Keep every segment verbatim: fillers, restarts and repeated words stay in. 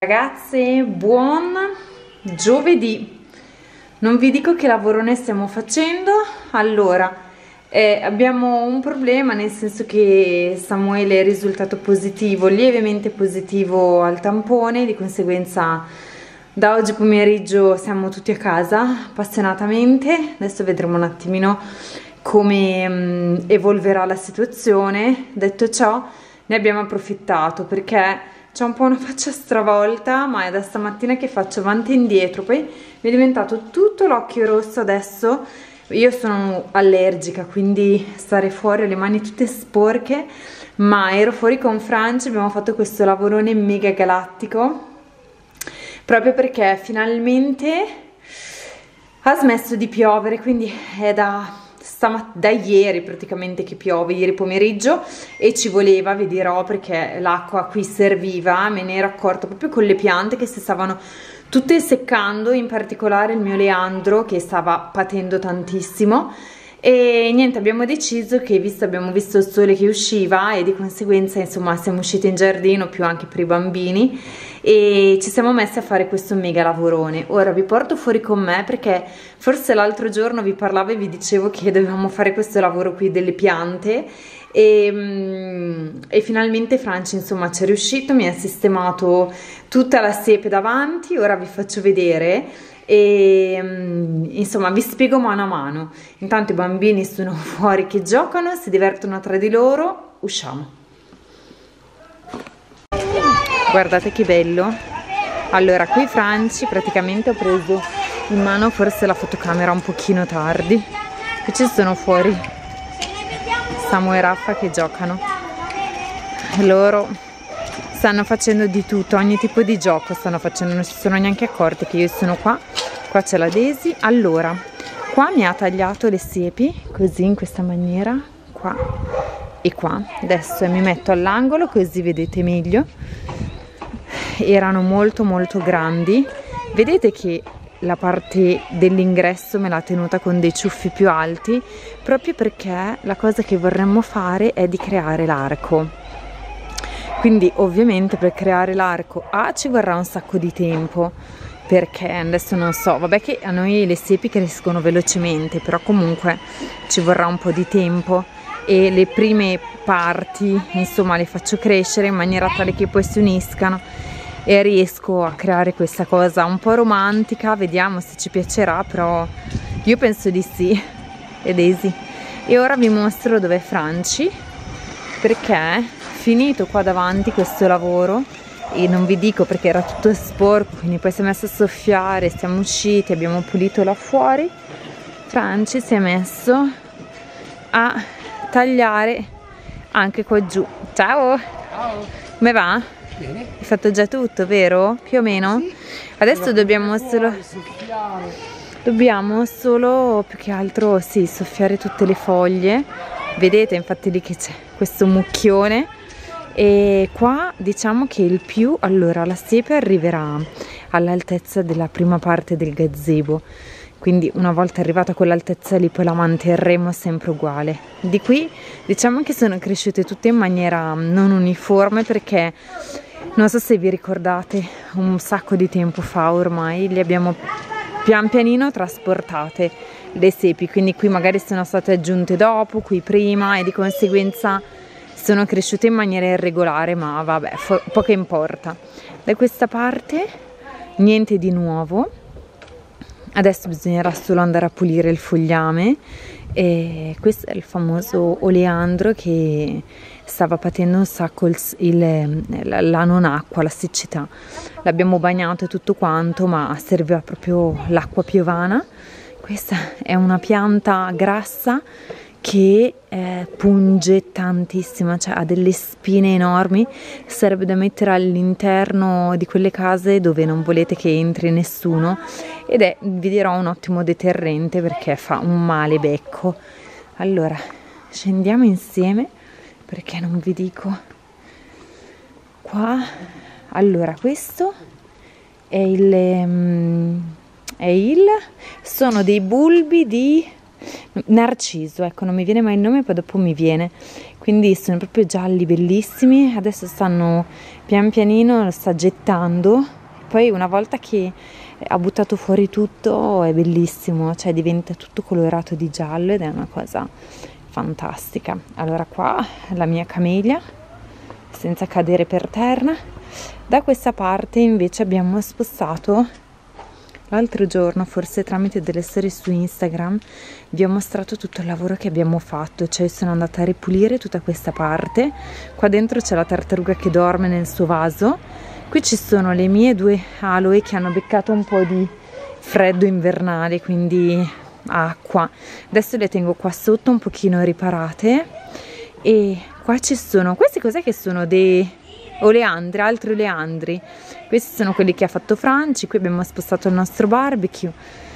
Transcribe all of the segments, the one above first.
Ragazze, buon giovedì. Non vi dico che lavorone stiamo facendo. Allora, eh, abbiamo un problema, nel senso che Samuele è risultato positivo, lievemente positivo al tampone, di conseguenza da oggi pomeriggio siamo tutti a casa appassionatamente. Adesso vedremo un attimino come mh, evolverà la situazione. Detto ciò, ne abbiamo approfittato perché c'ho un po' una faccia stravolta, ma è da stamattina che faccio avanti e indietro. Poi mi è diventato tutto l'occhio rosso adesso. Io sono allergica, quindi stare fuori ho le mani tutte sporche, ma ero fuori con Francia, abbiamo fatto questo lavorone mega galattico proprio perché finalmente ha smesso di piovere, quindi è da da ieri praticamente che piove, ieri pomeriggio, e ci voleva, vi dirò, perché l'acqua qui serviva. Me ne ero accorta proprio con le piante che si stavano tutte seccando, in particolare il mio Leandro che stava patendo tantissimo. E niente, abbiamo deciso che, visto abbiamo visto il sole che usciva e di conseguenza insomma siamo usciti in giardino, più anche per i bambini, e ci siamo messi a fare questo mega lavorone. Ora vi porto fuori con me perché forse l'altro giorno vi parlavo e vi dicevo che dovevamo fare questo lavoro qui delle piante e, e finalmente Francia insomma ci è riuscito, mi ha sistemato tutta la siepe davanti. Ora vi faccio vedere e insomma vi spiego mano a mano. Intanto i bambini sono fuori che giocano, si divertono tra di loro. Usciamo. Guardate che bello. Allora, qui Franci praticamente ho preso in mano forse la fotocamera un pochino tardi. Qui ci sono fuori Samu e Raffa che giocano. Loro stanno facendo di tutto, ogni tipo di gioco stanno facendo, non si sono neanche accorti che io sono qua. Qua c'è la Daisy. Allora, qua mi ha tagliato le siepi così, in questa maniera, qua e qua. Adesso mi metto all'angolo così vedete meglio. Erano molto molto grandi. Vedete che la parte dell'ingresso me l'ha tenuta con dei ciuffi più alti, proprio perché la cosa che vorremmo fare è di creare l'arco. Quindi ovviamente per creare l'arco A ci vorrà un sacco di tempo, perché adesso non so, vabbè che a noi le siepi crescono velocemente, però comunque ci vorrà un po' di tempo e le prime parti insomma le faccio crescere in maniera tale che poi si uniscano e riesco a creare questa cosa un po' romantica. Vediamo se ci piacerà, però io penso di sì. E Daisy. E ora vi mostro dov'è Franci, perché finito qua davanti questo lavoro, e non vi dico perché era tutto sporco, quindi poi si è messo a soffiare, siamo usciti, abbiamo pulito là fuori. Franci si è messo a tagliare anche qua giù. Ciao! Ciao! Come va? Bene. Hai fatto già tutto, vero? Più o meno? Sì. Adesso dobbiamo solo soffiare. Dobbiamo solo più che altro sì, soffiare tutte le foglie. Vedete infatti lì che c'è questo mucchione. E qua diciamo che il più, allora la siepe arriverà all'altezza della prima parte del gazebo, quindi una volta arrivata a quell'altezza lì poi la manterremo sempre uguale. Di qui diciamo che sono cresciute tutte in maniera non uniforme, perché non so se vi ricordate, un sacco di tempo fa ormai le abbiamo pian pianino trasportate le siepi, quindi qui magari sono state aggiunte dopo, qui prima, e di conseguenza sono cresciute in maniera irregolare, ma vabbè, poco importa. Da questa parte niente di nuovo. Adesso bisognerà solo andare a pulire il fogliame. E questo è il famoso oleandro che stava patendo un sacco il, il, la non acqua, la siccità. L'abbiamo bagnato e tutto quanto, ma serviva proprio l'acqua piovana. Questa è una pianta grassa che eh, punge tantissimo, cioè ha delle spine enormi. Sarebbe da mettere all'interno di quelle case dove non volete che entri nessuno, ed è, vi dirò, un ottimo deterrente perché fa un male becco. Allora scendiamo insieme perché non vi dico. Qua allora questo è il, um, è il sono dei bulbi di narciso, ecco, non mi viene mai il nome, poi dopo mi viene. Quindi sono proprio gialli, bellissimi. Adesso stanno pian pianino, lo sta gettando poi una volta che ha buttato fuori tutto è bellissimo, cioè diventa tutto colorato di giallo ed è una cosa fantastica. Allora qua la mia camelia senza cadere per terra. Da questa parte invece abbiamo spostato l'altro giorno, forse tramite delle storie su Instagram, vi ho mostrato tutto il lavoro che abbiamo fatto, cioè sono andata a ripulire tutta questa parte. Qua dentro c'è la tartaruga che dorme nel suo vaso, qui ci sono le mie due aloe che hanno beccato un po' di freddo invernale, quindi acqua. Adesso le tengo qua sotto un pochino riparate, e qua ci sono questi, cos'è che sono? Dei oleandri, altri oleandri. Questi sono quelli che ha fatto Franci. Qui abbiamo spostato il nostro barbecue.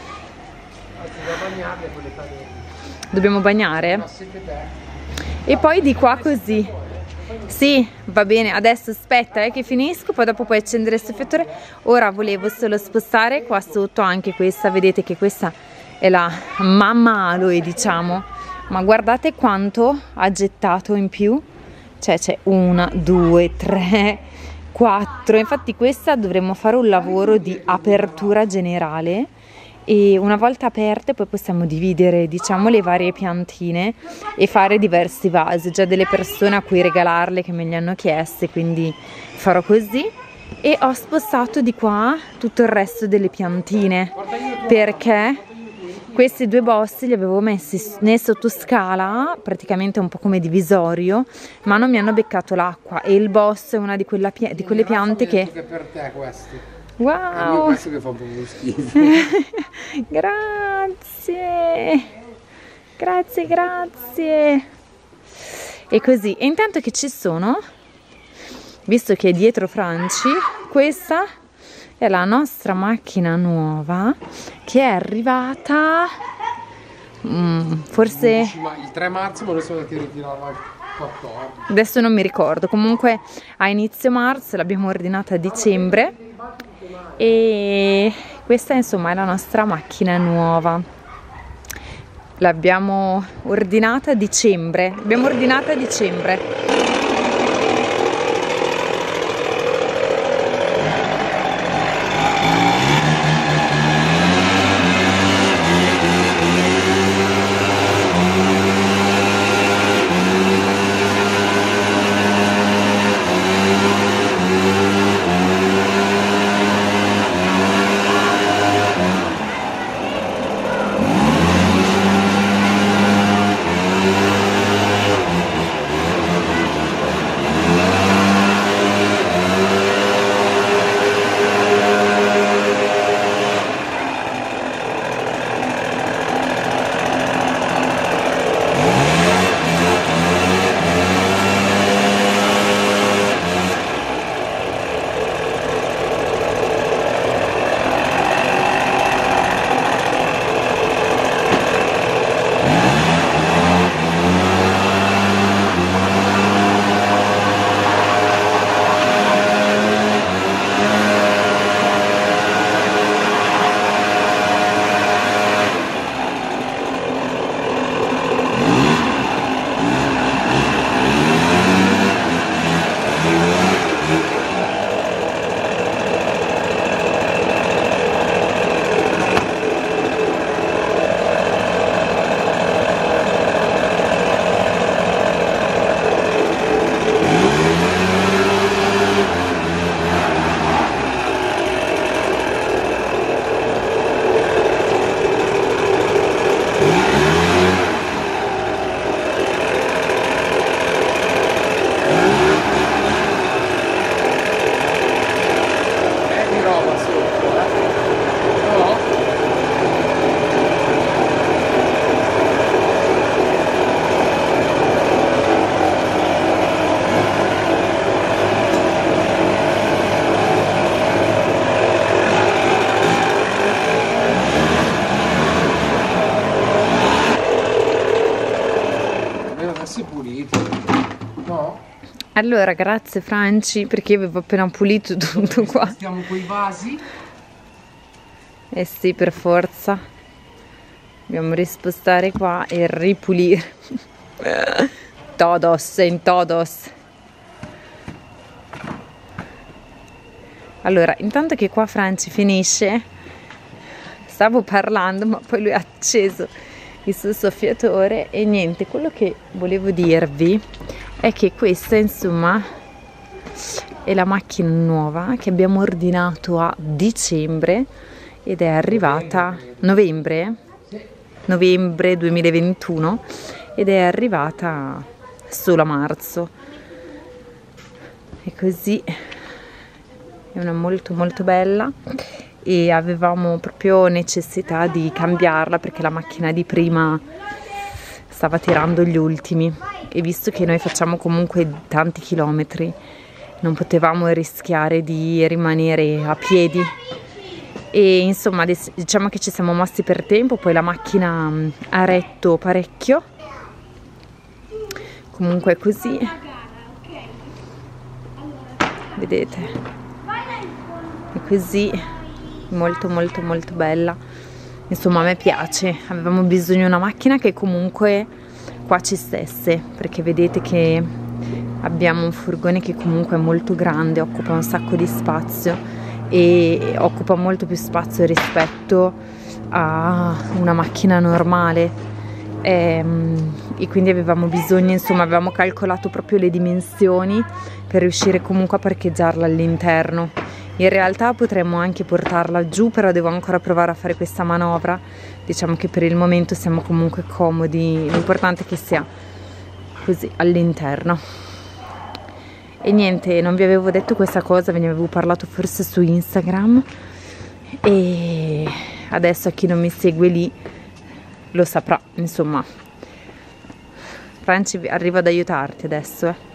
Dobbiamo bagnare? E poi di qua così. Sì, va bene, adesso aspetta eh, che finisco, poi dopo puoi accendere il soffiatore. Ora volevo solo spostare qua sotto anche questa, vedete che questa è la mamma aloe, diciamo, ma guardate quanto ha gettato in più, cioè c'è una, due, tre, quattro, infatti questa dovremmo fare un lavoro di apertura generale, e una volta aperte poi possiamo dividere, diciamo, le varie piantine e fare diversi vasi. Ho già delle persone a cui regalarle che me le hanno chieste, quindi farò così. E ho spostato di qua tutto il resto delle piantine perché questi due bossi li avevo messi nel sottoscala, praticamente un po' come divisorio, ma non mi hanno beccato l'acqua, e il boss è una di, quella pia di quelle piante che... che per te questi. Wow! Questo che fa un po' schifo. Grazie! Grazie, grazie! E così, e intanto che ci sono, visto che è dietro Franci, questa è la nostra macchina nuova che è arrivata mm, forse il tre marzo, ma noi siamo andati a ritirarla il quattordici. Adesso non mi ricordo, comunque a inizio marzo l'abbiamo ordinata a dicembre, e questa insomma è la nostra macchina nuova. L'abbiamo ordinata a dicembre, l'abbiamo ordinata a dicembre. No? Allora, grazie Franci, perché io avevo appena pulito tutto qua. Stiamo con i vasi. Eh sì, per forza. Dobbiamo rispostare qua e ripulire. Todos, in todos. Allora, intanto che qua Franci finisce, stavo parlando ma poi lui ha acceso il suo soffiatore e niente, quello che volevo dirvi è che questa insomma è la macchina nuova che abbiamo ordinato a dicembre ed è arrivata novembre novembre duemilaventuno ed è arrivata solo a marzo, e così è una molto molto bella e avevamo proprio necessità di cambiarla perché la macchina di prima stava tirando gli ultimi, e visto che noi facciamo comunque tanti chilometri non potevamo rischiare di rimanere a piedi, e insomma diciamo che ci siamo mossi per tempo. Poi la macchina ha retto parecchio, comunque è così, vedete, è così, molto molto molto bella, insomma a me piace. Avevamo bisogno di una macchina che comunque qua ci stesse, perché vedete che abbiamo un furgone che comunque è molto grande, occupa un sacco di spazio e occupa molto più spazio rispetto a una macchina normale, e, e quindi avevamo bisogno, insomma avevamo calcolato proprio le dimensioni per riuscire comunque a parcheggiarla all'interno. In realtà potremmo anche portarla giù, però devo ancora provare a fare questa manovra. Diciamo che per il momento siamo comunque comodi, l'importante è che sia così all'interno. E niente, non vi avevo detto questa cosa, ve ne avevo parlato forse su Instagram, e adesso a chi non mi segue lì lo saprà, insomma. Franci, arrivo ad aiutarti adesso, eh.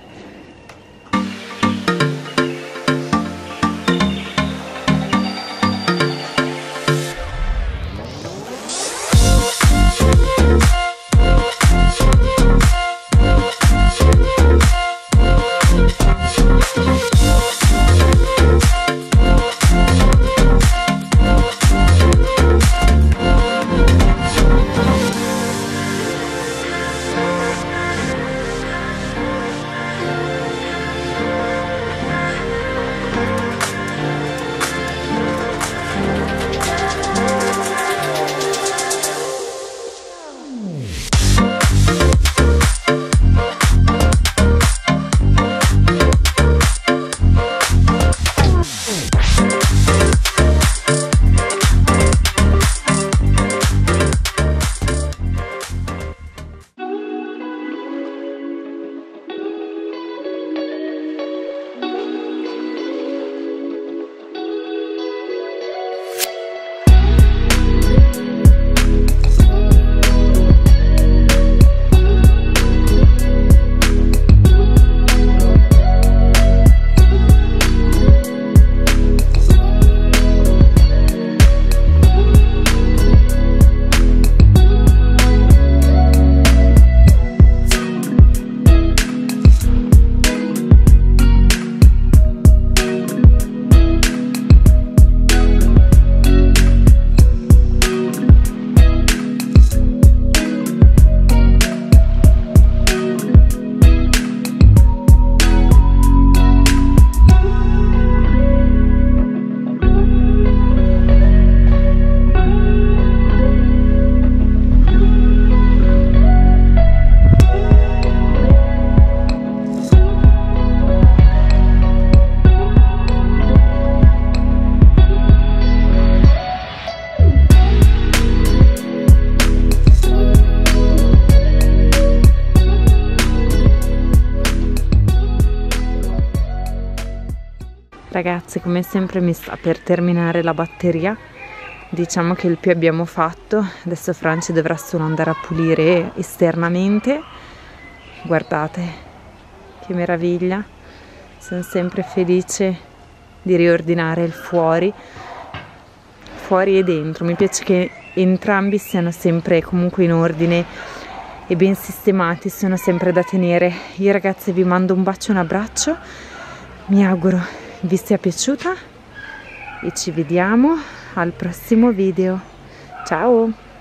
Ragazzi, come sempre mi sta per terminare la batteria, diciamo che il più abbiamo fatto. Adesso Franci dovrà solo andare a pulire esternamente. Guardate che meraviglia, sono sempre felice di riordinare il fuori fuori e dentro. Mi piace che entrambi siano sempre comunque in ordine e ben sistemati, sono sempre da tenere. Io ragazzi vi mando un bacio e un abbraccio, mi auguro vi sia piaciuta e ci vediamo al prossimo video. Ciao!